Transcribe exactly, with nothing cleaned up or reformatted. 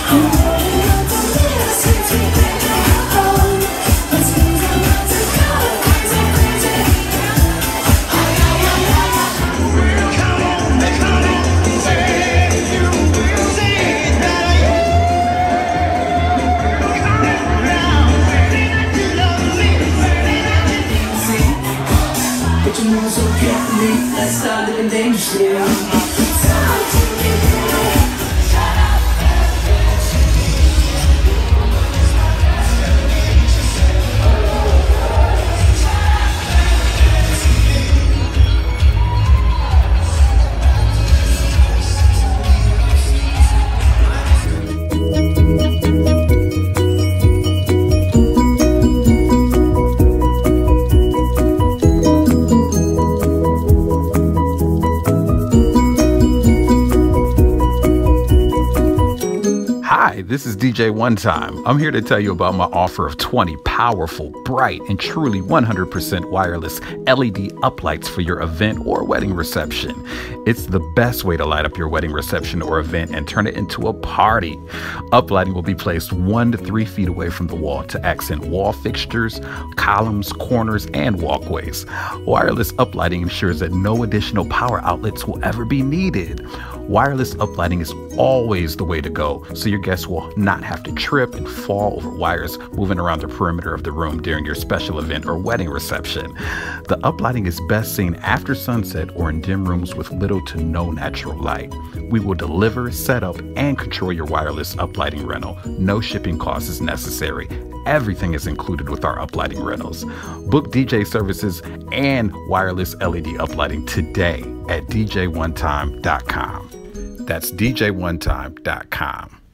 Hi, this is D J One Time. I'm here to tell you about my offer of twenty powerful, bright, and truly one hundred percent wireless L E D uplights for your event or wedding reception. It's the best way to light up your wedding reception or event and turn it into a party. Uplighting will be placed one to three feet away from the wall to accent wall fixtures, columns, corners, and walkways. Wireless uplighting ensures that no additional power outlets will ever be needed. Wireless uplighting is always the way to go, so your guests will not have to trip and fall over wires moving around the perimeter of the room during your special event or wedding reception. The uplighting is best seen after sunset or in dim rooms with little to no natural light. We will deliver, set up, and control your wireless uplighting rental. No shipping cost is necessary. Everything is included with our uplighting rentals. Book D J services and wireless L E D uplighting today at D J one time dot com. That's D J one time dot com.